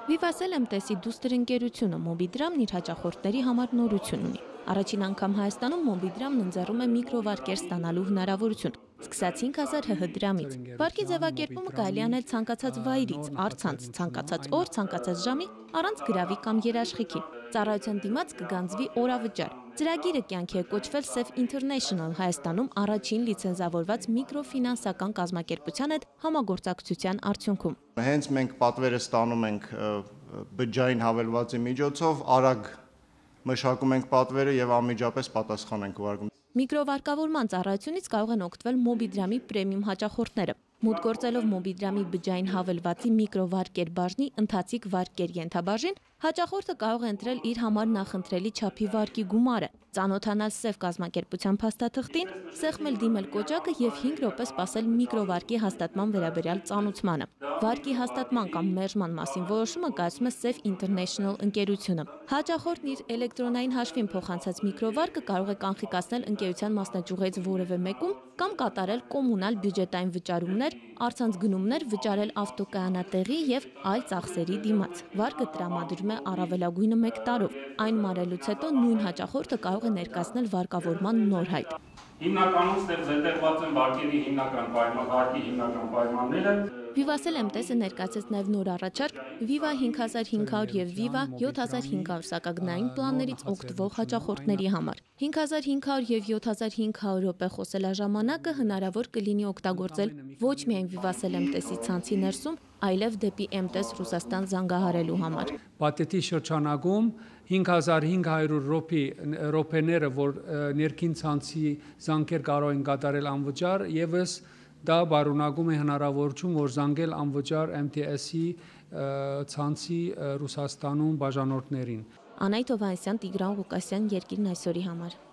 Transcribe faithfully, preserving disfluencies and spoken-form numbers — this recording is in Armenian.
Վիվասել էմ տեսի դուստր ընկերությունը Մոբիդրամն իր հաճախորդների համար նորություն ունի։ Առաջին անգամ Հայաստանում Մոբիդրամն ընձեռում է միկրովարկեր ստանալու հնարավորություն, սկսած հինգ հազար հ հ դրամից։ Վարկի ձևակերպումը կարելի անել ցանկացած վայրից, առցանց, ցանկացած օր, ցանկացած ժամի, առանց գրավի կամ երաշխիքի։ Ծառայության դիմաց կգանձվի օրավճար։ Ծրագիրը կյանքի է կոչվել Safe International Հայաստանում առաջին լիցենզավորված միկրոֆինանսական կազմակերպության հետ համագործակցության արդյունքում։ Հենց մենք պատվերը ստանում ենք բջջային հավելվածի միջոցով, արագ մշակում ենք պատվերը եւ անմիջապես պատասխան ենք ուղարկում։ Միկրովարկավորման ծառայությունից կարող են օգտվել Մոբիդրամի պրեմիում հաճախորդները։ Մուտք գործելով Մոբիդրամի բջջային հավելվածի միկրովարկեր բաժնի ընթացիկ վարկեր ենթաբաժին, հաճախորդը կարող է ընտրել իր համար նախընտրելի չափի վարկի գումարը, ծանոթանալ Սև կազմակերպության փաստաթղթին, սեղմել դիմել կոճակը եւ հինգ րոպե սպասել միկրովարկի հաստատման վերաբերյալ ծանուցմանը։ Վարկի հաստատման կամ մերժման մասին որոշումը կայացնում է Safe International ընկերությունը։ Հաճախորդն իր էլեկտրոնային հաշվին փոխանցած միկրովարկը կարող է կանխիկացնել ընկերության մասնաճյուղերից որևէ մեկում կամ կատարել կոմունալ բյուջետային վճարումներ, առցանց գնումներ, վճարել ավտոկայանատեղի եւ այլ ծախսերի դիմաց։ Վարկը տրամադրում է առավելագույնը մեկ տարով։ Այն մարելուց հետո նույն հաճախորդը կարող է ներկայացնել վարկավորման նոր հայտ։ Հիմնականում ստեղ զետեղված են վարկերի հիմնական պայման, վարկի հիմնական պայմանները։ Վիվասել էմ տեսը ներկայացեց նաև նոր առաջարկ Viva հինգ հազար հինգ հարյուր եւ Viva յոթ հազար հինգ հարյուր սակագնային պլաններից օգտվող հաճախորդների համար։ հինգ հազար հինգ հարյուր եւ յոթ հազար հինգ հարյուր րոպե խոսելաժամանակը հնարավոր կլինի օգտագործել ոչ միայն Վիվասել էմ տեսի ցանցի ներսում, այլև դեպի էմ տես Ռուսաստան զանգահարելու համար։ Պատետի շրջանակում հինգ հազար հինգ հարյուր րոպեները, որ ներքին ցանցի զանգեր կարող են կատարել անվճար, եւս դա բարունակում է հնարավորություն, որ զանգել անվճար էմ տի էսի ցանցի Ռուսաստանում բաժանորդներին։ Անայդ Հովհաննիսյան, Տիգրան Ղուկասյան, Երկիրն այսօրի համար։